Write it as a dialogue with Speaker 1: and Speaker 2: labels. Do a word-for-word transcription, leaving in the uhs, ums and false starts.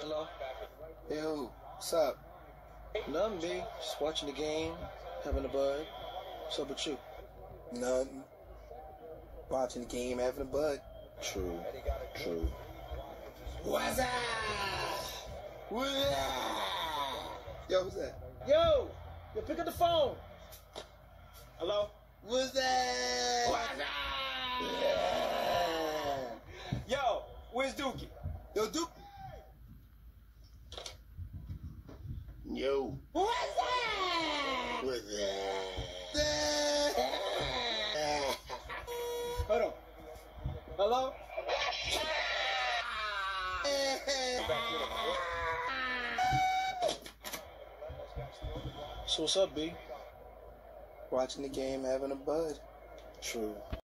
Speaker 1: Hello?
Speaker 2: Yo, what's up?
Speaker 1: Nothing, B. Just watching the game, having a bud. What's up with you?
Speaker 2: Nothing. Watching the game, having a bud.
Speaker 1: True. True.
Speaker 2: Whassup? Whassup? Yo, who's that?
Speaker 1: Yo! Yo, pick up the phone! Hello?
Speaker 2: What's that?
Speaker 1: Whassup? Yo, where's Dookie?
Speaker 2: Yo, Duke. Yo.
Speaker 1: What's that?
Speaker 2: What's that?
Speaker 1: Hold on. Hello? So what's up, B?
Speaker 2: Watching the game, having a bud.
Speaker 1: True.